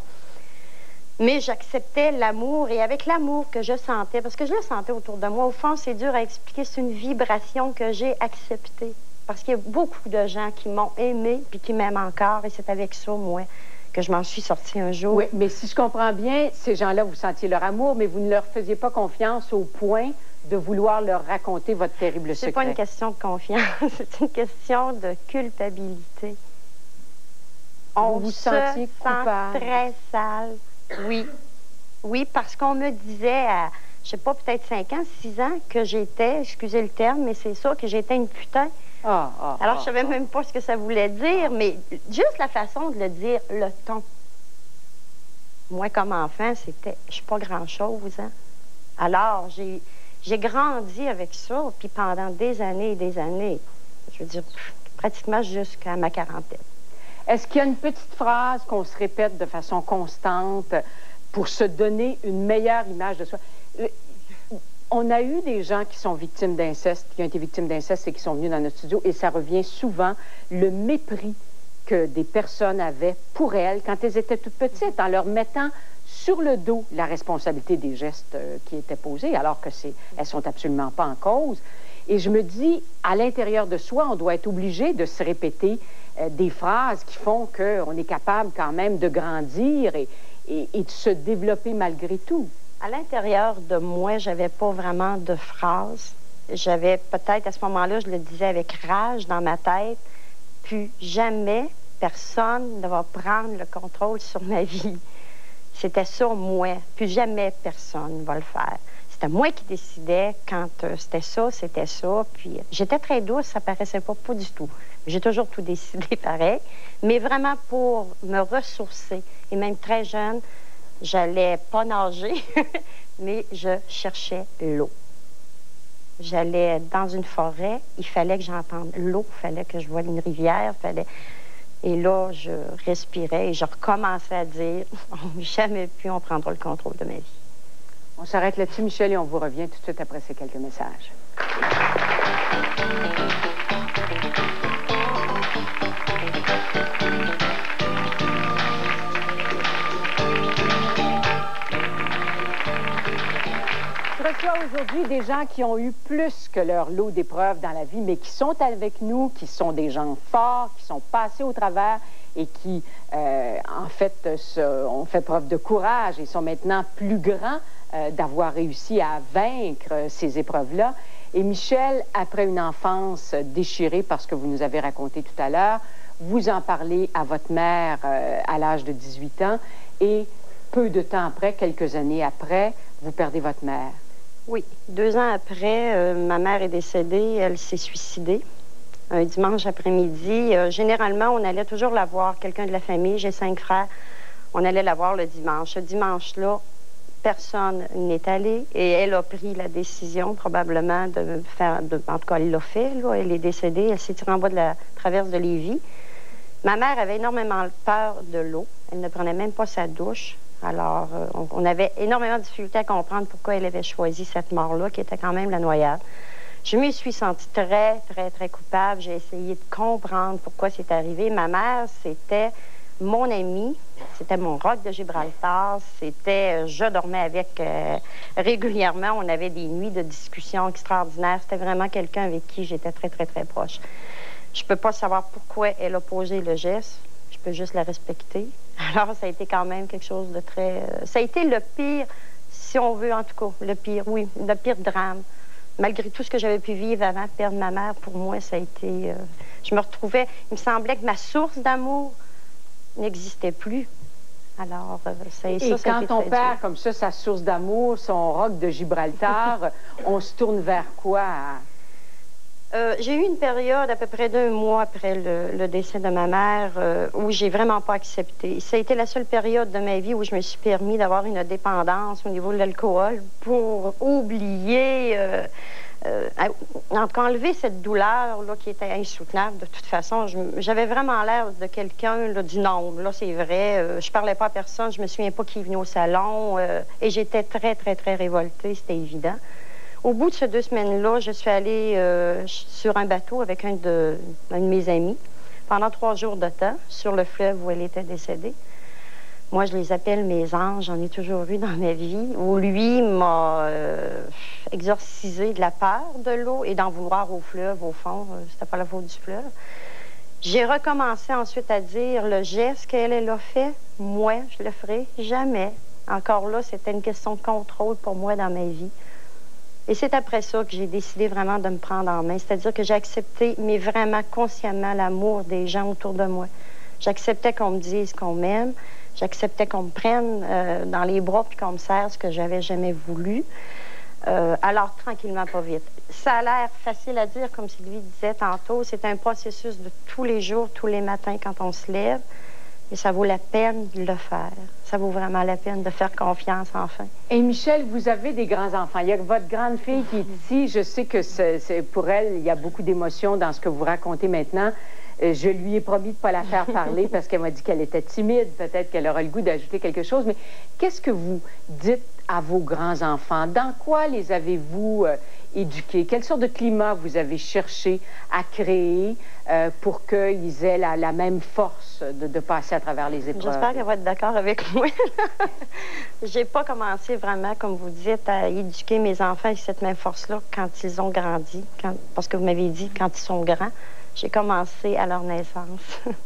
Mais j'acceptais l'amour et avec l'amour que je sentais, parce que je le sentais autour de moi, au fond, c'est dur à expliquer, c'est une vibration que j'ai acceptée. Parce qu'il y a beaucoup de gens qui m'ont aimée puis qui m'aiment encore et c'est avec ça, moi, que je m'en suis sortie un jour. Oui, mais si je comprends bien, ces gens-là, vous sentiez leur amour, mais vous ne leur faisiez pas confiance au point de vouloir leur raconter votre terrible secret. C'est pas une question de confiance, c'est une question de culpabilité. On vous se sentiez coupable? Sent très sale, oui. Oui, parce qu'on me disait à, je sais pas, peut-être 5 ans, 6 ans, que j'étais, excusez le terme, mais c'est ça, que j'étais une putain. Alors, je savais même pas ce que ça voulait dire, mais juste la façon de le dire, le ton. Moi, comme enfant, c'était, je suis pas grand-chose, hein. Alors, j'ai grandi avec ça, puis pendant des années et des années, je veux dire, pratiquement jusqu'à ma quarantaine. Est-ce qu'il y a une petite phrase qu'on se répète de façon constante pour se donner une meilleure image de soi? On a eu des gens qui sont victimes d'inceste, qui ont été victimes d'inceste et qui sont venus dans notre studio, et ça revient souvent, le mépris que des personnes avaient pour elles quand elles étaient toutes petites, en leur mettant sur le dos la responsabilité des gestes qui étaient posés, alors que elles sont absolument pas en cause. Et je me dis, à l'intérieur de soi, on doit être obligé de se répéter des phrases qui font qu'on est capable quand même de grandir et de se développer malgré tout. À l'intérieur de moi, j'avais pas vraiment de phrases. J'avais peut-être, à ce moment-là, je le disais avec rage dans ma tête, plus jamais personne ne va prendre le contrôle sur ma vie. C'était ça, moi. Plus jamais personne ne va le faire. C'était moi qui décidais quand c'était ça. Puis j'étais très douce, ça paraissait pas du tout. J'ai toujours tout décidé pareil. Mais vraiment pour me ressourcer. Et même très jeune, j'allais pas nager, mais je cherchais l'eau. J'allais dans une forêt, il fallait que j'entende l'eau, il fallait que je voie une rivière, Et là, je respirais et je recommençais à dire « Jamais plus on prendra le contrôle de ma vie ». On s'arrête là-dessus, Michel, et on vous revient tout de suite après ces quelques messages. Je reçois aujourd'hui des gens qui ont eu plus que leur lot d'épreuves dans la vie, mais qui sont avec nous, qui sont des gens forts, qui sont passés au travers et qui, en fait, ont fait preuve de courage et sont maintenant plus grands d'avoir réussi à vaincre ces épreuves-là. Et Michel, après une enfance déchirée par ce que vous nous avez raconté tout à l'heure, vous en parlez à votre mère à l'âge de 18 ans et peu de temps après, quelques années après, vous perdez votre mère. Oui. 2 ans après, ma mère est décédée. Elle s'est suicidée un dimanche après-midi. Généralement, on allait toujours la voir, quelqu'un de la famille. J'ai 5 frères. On allait la voir le dimanche. Ce dimanche-là, personne n'est allé et elle a pris la décision probablement de faire... en tout cas, elle l'a fait. Là. Elle est décédée. Elle s'est tirée en bas de la traverse de Lévis. Ma mère avait énormément peur de l'eau. Elle ne prenait même pas sa douche. Alors, on avait énormément de difficultés à comprendre pourquoi elle avait choisi cette mort-là, qui était quand même la noyade. Je me suis sentie très, très, très coupable. J'ai essayé de comprendre pourquoi c'est arrivé. Ma mère, c'était mon amie, c'était mon roc de Gibraltar, c'était... je dormais avec régulièrement. On avait des nuits de discussion extraordinaires. C'était vraiment quelqu'un avec qui j'étais très, très, très proche. Je peux pas savoir pourquoi elle a posé le geste. Je peux juste la respecter. Alors, ça a été quand même quelque chose de très... ça a été le pire, si on veut, en tout cas, le pire, oui, le pire drame. Malgré tout ce que j'avais pu vivre avant de perdre ma mère, pour moi, ça a été... je me retrouvais... Il me semblait que ma source d'amour n'existait plus. Alors, ça a été Et quand on perd comme ça sa source d'amour, son roc de Gibraltar, on se tourne vers quoi? J'ai eu une période à peu près d'1 mois après le décès de ma mère où j'ai vraiment pas accepté. Ça a été la seule période de ma vie où je me suis permis d'avoir une dépendance au niveau de l'alcool pour oublier, enlever cette douleur là, qui était insoutenable. De toute façon, j'avais vraiment l'air de quelqu'un du nombre. Là, c'est vrai. Je parlais pas à personne. Je me souviens pas qui venait au salon. Et j'étais très, très, très révoltée. C'était évident. Au bout de ces 2 semaines-là, je suis allée sur un bateau avec un de mes amis pendant 3 jours de temps sur le fleuve où elle était décédée. Moi, je les appelle mes anges, j'en ai toujours eu dans ma vie, où lui m'a exorcisé de la peur de l'eau et d'en vouloir au fleuve, au fond. C'était pas la faute du fleuve. J'ai recommencé ensuite à dire le geste qu'elle a fait, moi, je le ferai jamais. Encore là, c'était une question de contrôle pour moi dans ma vie. Et c'est après ça que j'ai décidé vraiment de me prendre en main. C'est-à-dire que j'ai accepté, mais vraiment consciemment, l'amour des gens autour de moi. J'acceptais qu'on me dise qu'on m'aime. J'acceptais qu'on me prenne dans les bras puis qu'on me serre, ce que j'avais jamais voulu. Alors, tranquillement, pas vite. Ça a l'air facile à dire, comme Sylvie disait tantôt. C'est un processus de tous les jours, tous les matins quand on se lève. Et ça vaut la peine de le faire. Ça vaut vraiment la peine de faire confiance, enfin. Et Michel, vous avez des grands-enfants. Il y a votre grande fille qui est ici. Je sais que pour elle, il y a beaucoup d'émotions dans ce que vous racontez maintenant. Je lui ai promis de ne pas la faire parler parce qu'elle m'a dit qu'elle était timide. Peut-être qu'elle aura le goût d'ajouter quelque chose. Mais qu'est-ce que vous dites à vos grands-enfants? Dans quoi les avez-vous éduqués? Quelle sorte de climat vous avez cherché à créer pour qu'ils aient la même force de passer à travers les épreuves? J'espère qu'elle va être d'accord avec moi. J'ai pas commencé vraiment, comme vous dites, à éduquer mes enfants avec cette même force-là quand ils ont grandi. Parce que vous m'avez dit, quand ils sont grands, j'ai commencé à leur naissance.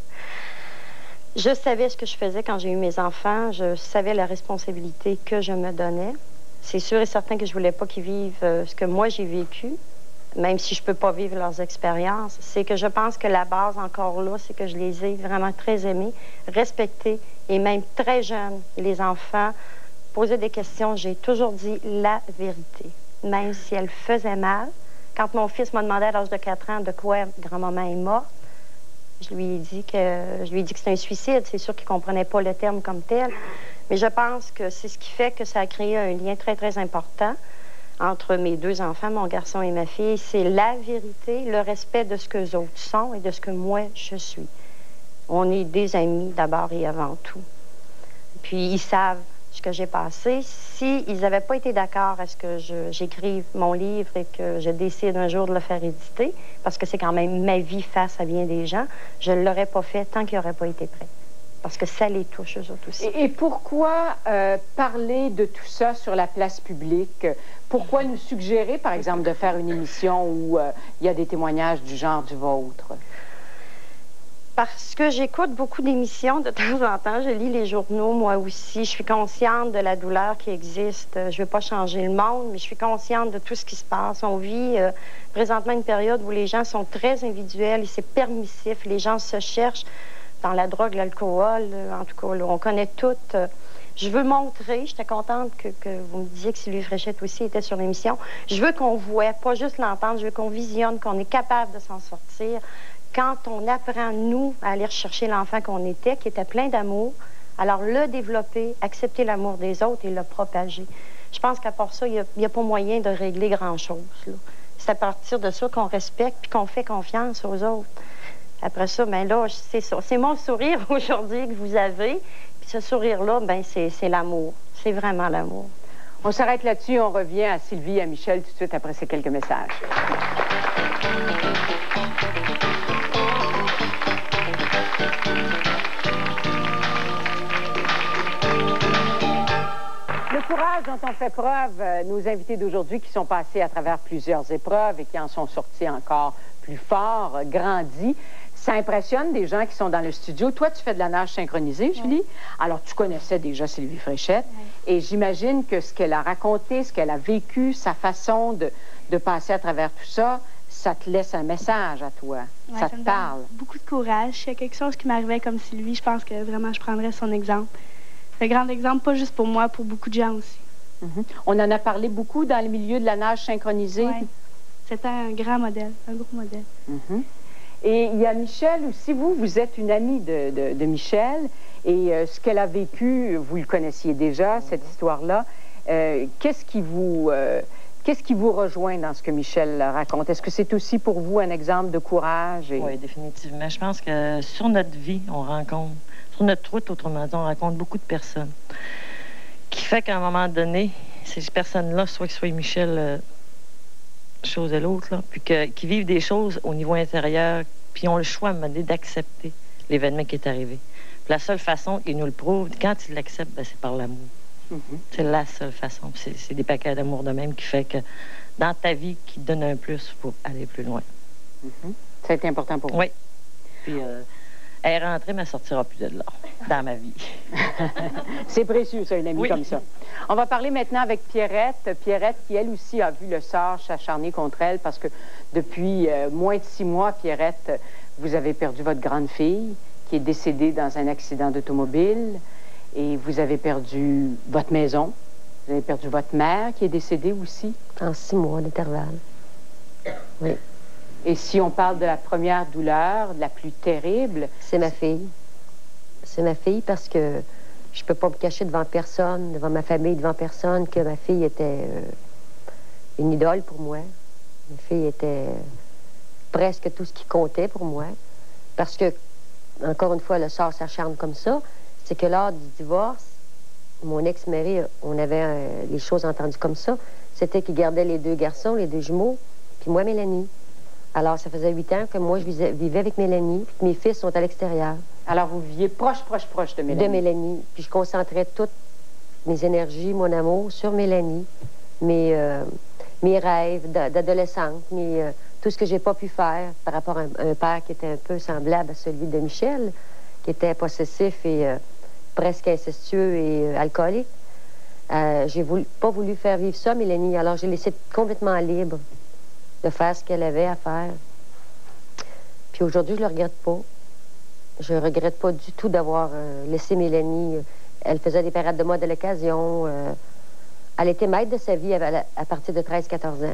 Je savais ce que je faisais quand j'ai eu mes enfants. Je savais la responsabilité que je me donnais. C'est sûr et certain que je voulais pas qu'ils vivent ce que moi j'ai vécu, même si je peux pas vivre leurs expériences. C'est que je pense que la base, encore là, c'est que je les ai vraiment très aimés, respectés, et même très jeunes. Les enfants posaient des questions. J'ai toujours dit la vérité, même si elle faisait mal. Quand mon fils m'a demandé à l'âge de 4 ans de quoi grand-maman est morte, je lui ai dit que c'était un suicide. C'est sûr qu'il ne comprenait pas le terme comme tel. Mais je pense que c'est ce qui fait que ça a créé un lien très, très important entre mes deux enfants, mon garçon et ma fille. C'est la vérité, le respect de ce que les autres sont et de ce que moi, je suis. On est des amis d'abord et avant tout. Puis ils savent ce que j'ai passé. S'ils n'avaient pas été d'accord à ce que j'écrive mon livre et que je décide un jour de le faire éditer, parce que c'est quand même ma vie face à bien des gens, je ne l'aurais pas fait tant qu'ils n'auraient pas été prêts. Parce que ça les touche, eux autres aussi. Et pourquoi parler de tout ça sur la place publique? Pourquoi nous suggérer, par exemple, de faire une émission où il y a des témoignages du genre du vôtre? Parce que j'écoute beaucoup d'émissions de temps en temps. Je lis les journaux, moi aussi. Je suis consciente de la douleur qui existe. Je ne veux pas changer le monde, mais je suis consciente de tout ce qui se passe. On vit présentement une période où les gens sont très individuels et c'est permissif. Les gens se cherchent dans la drogue, l'alcool. En tout cas, là, on connaît toutes. Je veux montrer, j'étais contente que vous me disiez que Sylvie Fréchette aussi était sur l'émission. Je veux qu'on voit, pas juste l'entendre, je veux qu'on visionne, qu'on est capable de s'en sortir. Quand on apprend, nous, à aller rechercher l'enfant qu'on était, qui était plein d'amour, alors le développer, accepter l'amour des autres et le propager. Je pense qu'à part ça, il n'y a pas moyen de régler grand-chose. C'est à partir de ça qu'on respecte puis qu'on fait confiance aux autres. Après ça, bien là, c'est ça. C'est mon sourire aujourd'hui que vous avez. Puis ce sourire-là, bien, c'est l'amour. C'est vraiment l'amour. On s'arrête là-dessus. On revient à Sylvie et à Michel tout de suite après ces quelques messages. Le courage dont ont fait preuve nos invités d'aujourd'hui qui sont passés à travers plusieurs épreuves et qui en sont sortis encore plus forts, grandis. Ça impressionne des gens qui sont dans le studio. Toi, tu fais de la nage synchronisée, Julie. Alors, tu connaissais déjà Sylvie Fréchette. Et j'imagine que ce qu'elle a raconté, ce qu'elle a vécu, sa façon de passer à travers tout ça, ça te laisse un message à toi. Ouais, ça te parle. Beaucoup de courage. S'il y a quelque chose qui m'arrivait comme Sylvie, je pense que vraiment je prendrais son exemple. C'est un grand exemple, pas juste pour moi, pour beaucoup de gens aussi. On en a parlé beaucoup dans le milieu de la nage synchronisée. Oui. C'était un grand modèle, un gros modèle. Et il y a Michel aussi. Vous êtes une amie de Michel. Et ce qu'elle a vécu, vous le connaissiez déjà, cette histoire-là. Qu'est-ce qui vous rejoint dans ce que Michel raconte? Est-ce que c'est aussi pour vous un exemple de courage? Oui, définitivement. Je pense que sur notre vie, on rencontre, sur notre route, autrement dit, on rencontre beaucoup de personnes. Qui fait qu'à un moment donné, ces personnes-là, soit que ce soit Michel, chose et l'autre, là, puis qui vivent des choses au niveau intérieur, puis ont le choix à un moment donné d'accepter l'événement qui est arrivé. Puis la seule façon, ils nous le prouvent, quand ils l'acceptent, ben, c'est par l'amour. C'est la seule façon. C'est des paquets d'amour de même qui fait que dans ta vie, qui te donne un plus pour aller plus loin. Ça a été important pour vous. Oui. Puis elle est rentrée, mais elle ne sortira plus de là, dans ma vie. C'est précieux, ça, une amie comme ça. On va parler maintenant avec Pierrette. Pierrette, qui, elle aussi, a vu le sort s'acharner contre elle parce que depuis moins de 6 mois, Pierrette, vous avez perdu votre grande fille qui est décédée dans un accident d'automobile et vous avez perdu votre maison. Vous avez perdu votre mère qui est décédée aussi. En 6 mois d'intervalle. Oui. Et si on parle de la première douleur, de la plus terrible... C'est ma fille. C'est ma fille parce que je peux pas me cacher devant personne, devant ma famille, devant personne, que ma fille était une idole pour moi. Ma fille était presque tout ce qui comptait pour moi. Parce que, encore une fois, le sort s'acharne comme ça. C'est que lors du divorce, mon ex-mari, on avait les choses entendues comme ça. C'était qu'il gardait les 2 garçons, les 2 jumeaux, puis moi, Mélanie. Alors, ça faisait 8 ans que moi, je vivais avec Mélanie, puis que mes fils sont à l'extérieur. Alors, vous viviez proche de Mélanie? De Mélanie. Puis je concentrais toutes mes énergies, mon amour sur Mélanie, mes rêves d'adolescente, tout ce que j'ai pas pu faire par rapport à un père qui était un peu semblable à celui de Michel, qui était possessif et presque incestueux et alcoolique. J'ai pas voulu faire vivre ça, Mélanie. Alors, j'ai laissé complètement libre de faire ce qu'elle avait à faire. Puis aujourd'hui, je le regrette pas. Je regrette pas du tout d'avoir laissé Mélanie. Elle faisait des parades de mode à l'occasion. Elle était maître de sa vie à partir de 13-14 ans.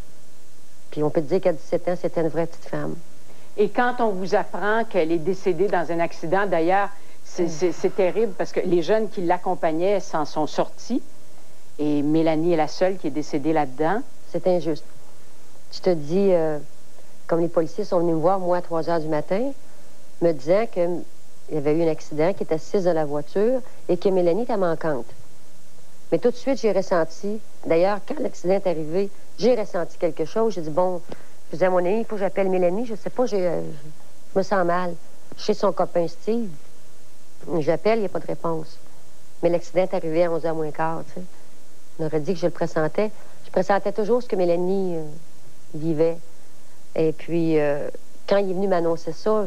Puis on peut dire qu'à 17 ans, c'était une vraie petite femme. Et quand on vous apprend qu'elle est décédée dans un accident, d'ailleurs, c'est terrible parce que les jeunes qui l'accompagnaient s'en sont sortis. Et Mélanie est la seule qui est décédée là-dedans. C'est injuste. Je te dis, comme les policiers sont venus me voir, moi, à 3 heures du matin, me disant qu'il y avait eu un accident, qu'il était assise dans la voiture et que Mélanie était manquante. Mais tout de suite, j'ai ressenti, d'ailleurs, quand l'accident est arrivé, j'ai ressenti quelque chose. J'ai dit, bon, je disais à mon ami, il faut que j'appelle Mélanie. Je sais pas, je me sens mal. Chez son copain Steve, j'appelle, il n'y a pas de réponse. Mais l'accident est arrivé à 11h moins quart, tu sais. On aurait dit que je le pressentais. Je pressentais toujours ce que Mélanie vivait. Et puis, quand il est venu m'annoncer ça,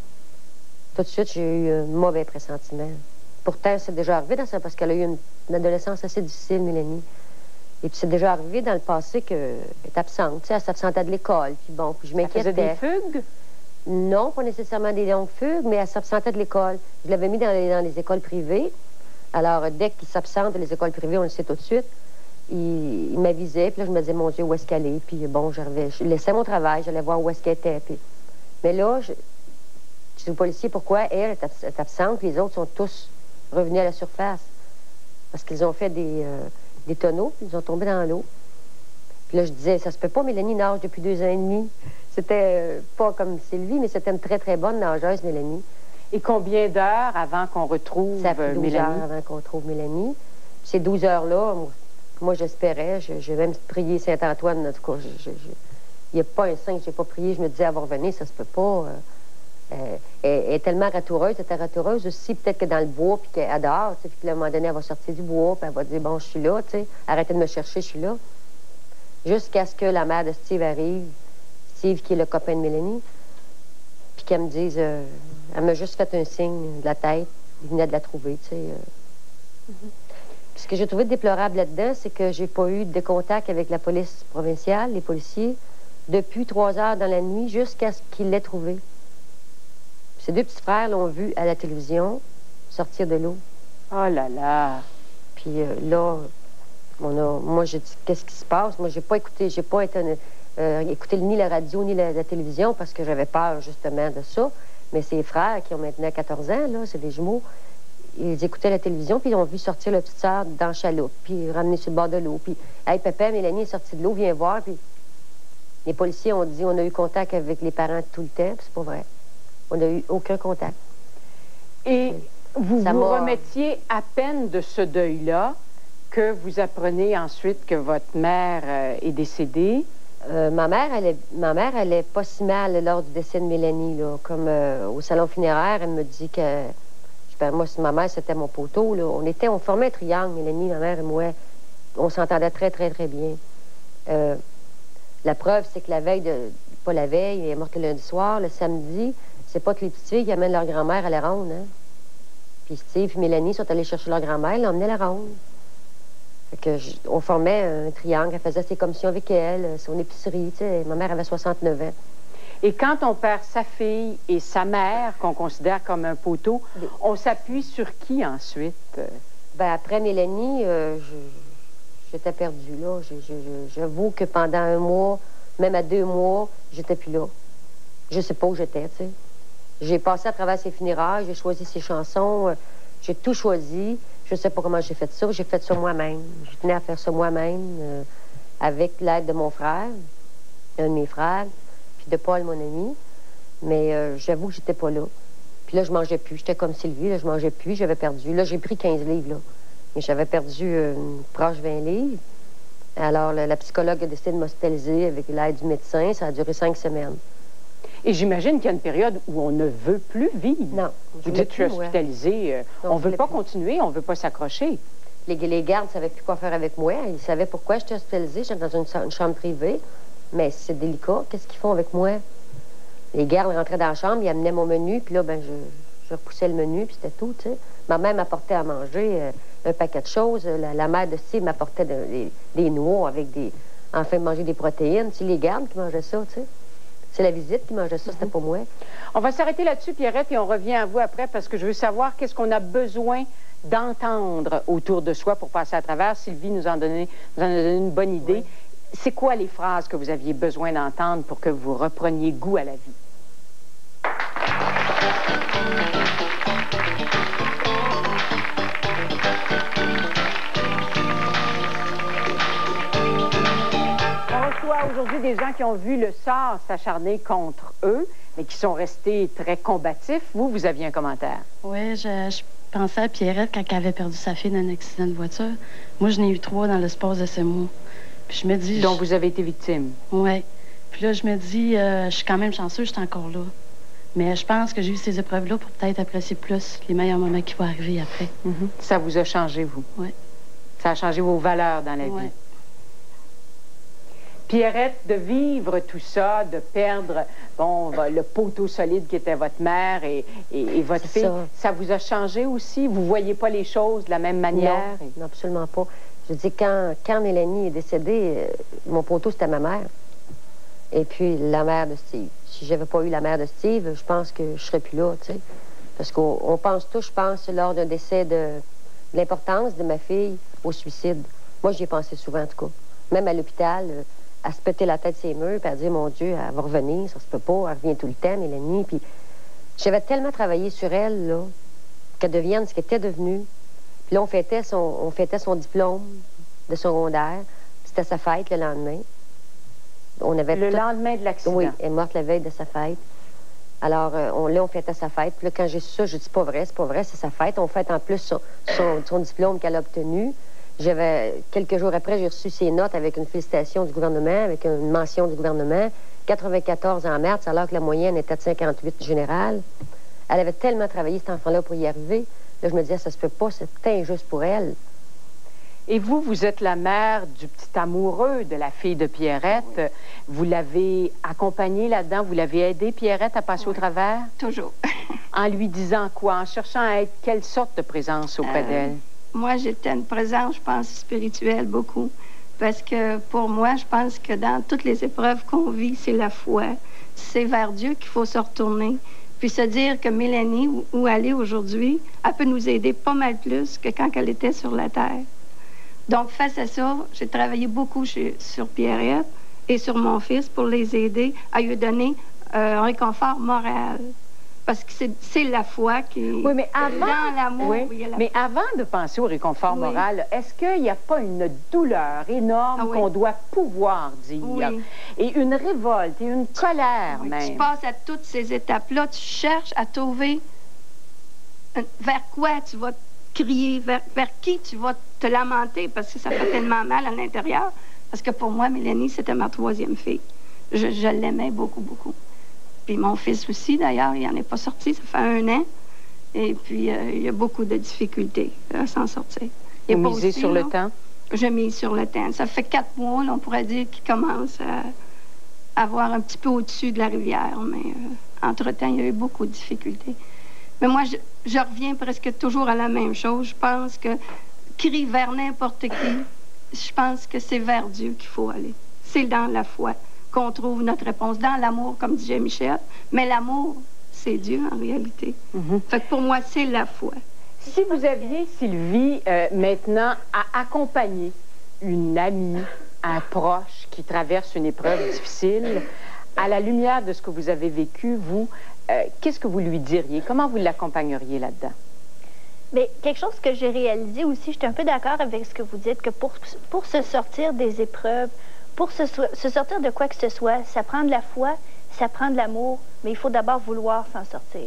tout de suite, j'ai eu un mauvais pressentiment. Pourtant, c'est déjà arrivé dans ça, parce qu'elle a eu une adolescence assez difficile, Mélanie. Et puis, c'est déjà arrivé dans le passé qu'elle est absente. Tu sais, elle s'absentait de l'école. Puis bon, puis je m'inquiétais. Elle faisait des fugues? Non, pas nécessairement des longues fugues, mais elle s'absentait de l'école. Je l'avais mis dans les écoles privées. Alors, dès qu'il s'absente des écoles privées, on le sait tout de suite. Il m'avisait, puis là, je me disais, mon Dieu, où est-ce qu'elle est? Puis bon, je laissais mon travail, j'allais voir où est-ce qu'elle était. Puis... Mais là, je dis au policier, pourquoi elle est absente, puis les autres sont tous revenus à la surface? Parce qu'ils ont fait des tonneaux, puis ils ont tombé dans l'eau. Puis là, je disais, ça se peut pas, Mélanie nage depuis 2 ans et demi. C'était pas comme Sylvie, mais c'était une très, très bonne nageuse, Mélanie. Et combien d'heures avant qu'on retrouve Mélanie? Ça fait 12 heures avant qu'on retrouve Mélanie. Puis ces 12 heures-là, moi, j'espérais. J'ai même prié Saint-Antoine. En tout cas, il n'y a pas un saint que j'ai pas prié. Je me disais, elle va revenir, ça se peut pas. Elle est tellement ratoureuse. Elle était ratoureuse aussi, peut-être que dans le bois, puis qu'elle adore. Puis qu'à un moment donné, elle va sortir du bois, puis elle va dire, bon, je suis là, tu sais. Arrêtez de me chercher, je suis là. Jusqu'à ce que la mère de Steve arrive. Steve, qui est le copain de Mélanie. Puis qu'elle me dise, elle m'a juste fait un signe de la tête. Il venait de la trouver, tu sais. Ce que j'ai trouvé déplorable là-dedans, c'est que j'ai pas eu de contact avec la police provinciale, les policiers, depuis 3 heures dans la nuit jusqu'à ce qu'ils l'aient trouvé. Ces 2 petits frères l'ont vu à la télévision sortir de l'eau. Oh là là! Puis là, moi, j'ai dit, qu'est-ce qui se passe? Moi, j'ai pas écouté ni la radio, ni la télévision, parce que j'avais peur, justement, de ça. Mais ces frères, qui ont maintenant 14 ans, là, c'est des jumeaux, ils écoutaient la télévision, puis ils ont vu sortir la petite sœur dans la chaloupe, puis ramener sur le bord de l'eau. Puis, hey, papa, Mélanie est sortie de l'eau, viens voir. Puis les policiers ont dit, on a eu contact avec les parents tout le temps, puis c'est pas vrai. On n'a eu aucun contact. Et vous vous remettiez à peine de ce deuil-là que vous apprenez ensuite que votre mère est décédée. Ma mère, elle est pas si mal lors du décès de Mélanie, là. Comme au salon funéraire, elle me dit que... moi, ma mère, c'était mon poteau, là. On formait un triangle, Mélanie, ma mère et moi. On s'entendait très, très, très bien. La preuve, c'est que la veille pas la veille, elle est morte le lundi soir, le samedi, c'est pas que les petites filles qui amènent leur grand-mère à la ronde, hein. Puis Steve et Mélanie sont allés chercher leur grand-mère, l'emmenaient à la ronde. Fait que on formait un triangle, elle faisait ses commissions avec elle, son épicerie, tu sais. Ma mère avait 69 ans. Et quand on perd sa fille et sa mère, qu'on considère comme un poteau, on s'appuie sur qui ensuite? Ben après Mélanie, j'étais perdue, là. J'avoue que pendant 1 mois, même à 2 mois, j'étais plus là. Je sais pas où j'étais, tu sais. J'ai passé à travers ses funérailles, j'ai choisi ses chansons, j'ai tout choisi. Je sais pas comment j'ai fait ça. J'ai fait ça moi-même. Je tenais à faire ça moi-même avec l'aide de mon frère, un de mes frères, puis de Paul, mon ami. Mais j'avoue que j'étais pas là. Puis là, je mangeais plus. J'étais comme Sylvie, là, je mangeais plus, j'avais perdu. Là, j'ai pris 15 livres, là. Mais j'avais perdu proche 20 livres. Alors, la psychologue a décidé de m'hospitaliser avec l'aide du médecin. Ça a duré 5 semaines. Et j'imagine qu'il y a une période où on ne veut plus vivre. Non. Vous dites, je suis hospitalisée. On ne veut pas continuer, on ne veut pas s'accrocher. Les gardes ne savaient plus quoi faire avec moi. Ils savaient pourquoi j'étais hospitalisée. J'étais dans une chambre privée. Mais c'est délicat. Qu'est-ce qu'ils font avec moi? Les gardes rentraient dans la chambre, ils amenaient mon menu, puis là, ben, je repoussais le menu, puis c'était tout, tu sais. Ma mère m'apportait à manger un paquet de choses. La mère de Steve m'apportait des noix avec enfin, manger des protéines. C'est les gardes qui mangeaient ça, tu sais. C'est la visite qui mangeait ça, c'était pas moi. On va s'arrêter là-dessus, Pierrette, et on revient à vous après parce que je veux savoir qu'est-ce qu'on a besoin d'entendre autour de soi pour passer à travers. Sylvie nous en a donné une bonne idée. Oui. C'est quoi les phrases que vous aviez besoin d'entendre pour que vous repreniez goût à la vie? Aujourd'hui, des gens qui ont vu le sort s'acharner contre eux, mais qui sont restés très combatifs. Vous aviez un commentaire. Oui, je pensais à Pierrette quand elle avait perdu sa fille dans un accident de voiture. Moi, je n'ai eu 3 dans l'espace de 6 mois. Puis je me dis... Donc, vous avez été victime. Oui. Puis là, je me dis, je suis quand même chanceuse, je suis encore là. Mais je pense que j'ai eu ces épreuves-là pour peut-être apprécier plus les meilleurs moments qui vont arriver après. Ça vous a changé, vous? Oui. Ça a changé vos valeurs dans la vie? Pierrette, de vivre tout ça, de perdre, bon, le poteau solide qui était votre mère et votre fille, ça vous a changé aussi? Vous ne voyez pas les choses de la même manière? Non, absolument pas. Je dis, quand Mélanie est décédée, mon poteau, c'était ma mère. Et puis, la mère de Steve. Si j'avais pas eu la mère de Steve, je pense que je serais plus là, tu sais. Parce qu'on pense tous, je pense, lors d'un décès de l'importance de ma fille au suicide. Moi, j'y ai pensé souvent, en tout cas. Même à l'hôpital... à se péter la tête ses murs, puis à dire, mon Dieu, elle va revenir, ça se peut pas, elle revient tout le temps, Mélanie. Puis j'avais tellement travaillé sur elle, là, qu'elle devienne ce qu'elle était devenue. Puis là, on fêtait son diplôme de secondaire. C'était sa fête le lendemain. On avait le lendemain de l'accident? Oui, elle est morte la veille de sa fête. Alors, on fêtait sa fête. Puis là, quand j'ai su ça, je dis, c'est pas vrai, c'est sa fête. On fête en plus son diplôme qu'elle a obtenu. Quelques jours après, j'ai reçu ses notes avec une félicitation du gouvernement, avec une mention du gouvernement. 94 en mars, alors que la moyenne était de 58 générale. Elle avait tellement travaillé, cet enfant-là, pour y arriver. Là, je me disais, ça se peut pas, c'est injuste pour elle. Et vous êtes la mère du petit amoureux de la fille de Pierrette. Oui. Vous l'avez accompagnée là-dedans, vous l'avez aidée, Pierrette, à passer au travers? Toujours. En lui disant quoi? En cherchant à être quelle sorte de présence auprès d'elle? Moi, j'étais une présence, je pense, spirituelle, beaucoup. Parce que pour moi, je pense que dans toutes les épreuves qu'on vit, c'est la foi. C'est vers Dieu qu'il faut se retourner. Puis se dire que Mélanie, où elle est aujourd'hui, elle peut nous aider pas mal plus que quand elle était sur la terre. Donc, face à ça, j'ai travaillé beaucoup sur Pierrette et sur mon fils pour les aider à lui donner un réconfort moral. Parce que c'est la foi qui est dans l'amour. Oui, mais avant de penser au réconfort moral, est-ce qu'il n'y a pas une douleur énorme qu'on doit pouvoir dire? Oui. Et une révolte et une colère même. Tu passes à toutes ces étapes-là, tu cherches à trouver vers quoi tu vas crier, vers qui tu vas te lamenter, parce que ça fait tellement mal à l'intérieur. Parce que pour moi, Mélanie, c'était ma 3e fille. Je l'aimais beaucoup, beaucoup. Puis mon fils aussi, d'ailleurs, il n'en est pas sorti, ça fait 1 an. Et puis, il y a beaucoup de difficultés à s'en sortir. Vous misez sur le temps? Je mise sur le temps. Ça fait 4 mois, là, on pourrait dire, qu'il commence à avoir un petit peu au-dessus de la rivière. Mais entre-temps, il y a eu beaucoup de difficultés. Mais moi, je reviens presque toujours à la même chose. Je pense que crier vers n'importe qui, je pense que c'est vers Dieu qu'il faut aller. C'est dans la foi qu'on trouve notre réponse, dans l'amour, comme disait Michel. Mais l'amour, c'est Dieu, en réalité. Fait que pour moi, c'est la foi. Si vous aviez, Sylvie, maintenant, à accompagner une amie, un proche qui traverse une épreuve difficile, à la lumière de ce que vous avez vécu, vous, qu'est-ce que vous lui diriez? Comment vous l'accompagneriez là-dedans? Bien, quelque chose que j'ai réalisé aussi, je suis un peu d'accord avec ce que vous dites, que pour se sortir des épreuves, pour se sortir de quoi que ce soit, ça prend de la foi, ça prend de l'amour, mais il faut d'abord vouloir s'en sortir.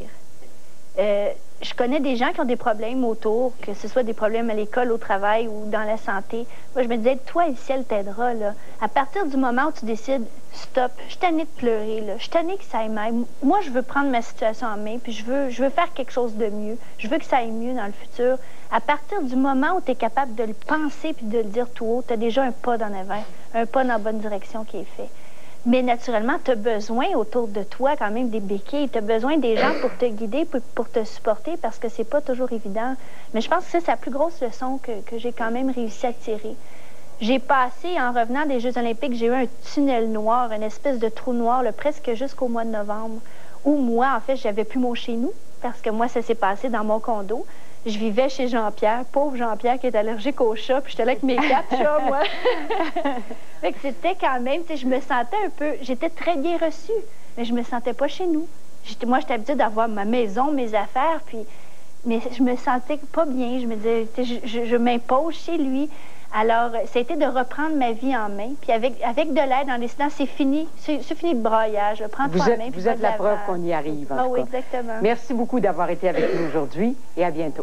Je connais des gens qui ont des problèmes autour, que ce soit des problèmes à l'école, au travail ou dans la santé. Moi, je me disais, toi, le ciel t'aidera, là. À partir du moment où tu décides, stop, je suis tannée de pleurer, là. Je suis tannée que ça aille mal. Moi, je veux prendre ma situation en main, puis je veux faire quelque chose de mieux. Je veux que ça aille mieux dans le futur. À partir du moment où tu es capable de le penser puis de le dire tout haut, tu as déjà un pas dans l'avant, un pas dans la bonne direction qui est fait. Mais naturellement, tu as besoin autour de toi quand même des béquilles. Tu as besoin des gens pour te guider, pour te supporter, parce que c'est pas toujours évident. Mais je pense que c'est la plus grosse leçon que j'ai quand même réussi à tirer. J'ai passé, en revenant des Jeux olympiques, j'ai eu un tunnel noir, une espèce de trou noir, là, presque jusqu'au mois de novembre, où moi, en fait, j'avais plus mon chez nous, parce que moi, ça s'est passé dans mon condo. Je vivais chez Jean-Pierre, pauvre Jean-Pierre qui est allergique aux chats, puis j'étais là avec mes 4 chats, moi. Fait que c'était quand même, tu sais, je me sentais un peu, j'étais très bien reçue, mais je me sentais pas chez nous. Moi, j'étais habituée d'avoir ma maison, mes affaires, mais je me sentais pas bien. Je me disais, je m'impose chez lui. Alors, ça a été de reprendre ma vie en main, puis avec de l'aide en décidant, c'est fini le braillage, prends-toi en main. Vous êtes la preuve qu'on y arrive, en tout cas. Oui, exactement. Merci beaucoup d'avoir été avec nous aujourd'hui, et à bientôt.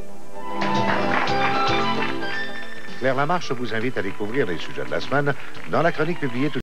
Claire Lamarche vous invite à découvrir les sujets de la semaine dans la chronique publiée tout